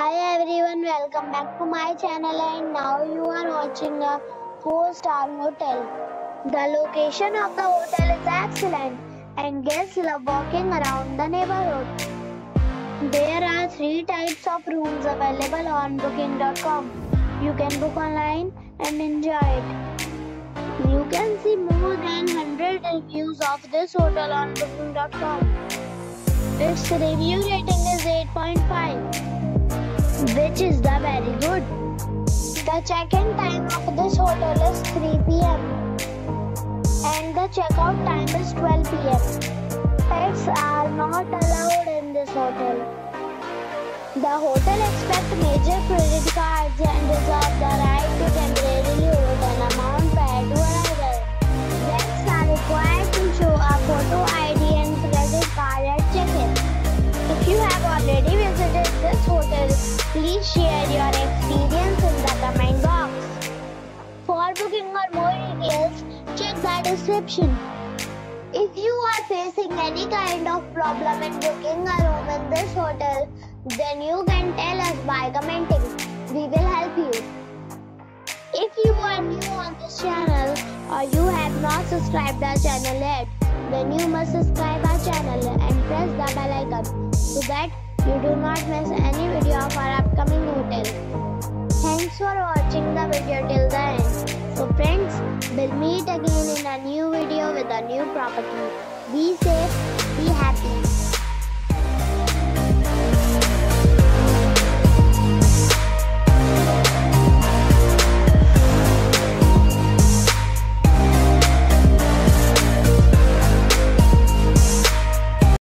Hi everyone, welcome back to my channel and now you are watching a 4-star hotel. The location of the hotel is excellent and guests love walking around the neighborhood. There are 3 types of rooms available on booking.com. You can book online and enjoy it. You can see more than 100 reviews of this hotel on booking.com. Its review rating is 8.5. which is the very good. The check-in time of this hotel is 3 p.m. and the check-out time is 12 p.m. Pets are not allowed in this hotel. The hotel accepts major credit cards and reserves the right to temporarily hold an amount prior to arrival. Guests are required to show a photo ID and credit card at check-in. If you have already visited this hotel, please share your experience in the comment box. For booking or more details, check the description. If you are facing any kind of problem in booking a room in this hotel, then you can tell us by commenting. We will help you. If you are new on this channel or you have not subscribed our channel yet, then you must subscribe our channel and press the bell icon so that you do not miss any video of our upcoming hotel. Thanks for watching the video till the end. So friends, we'll meet again in a new video with a new property. Be safe, be happy.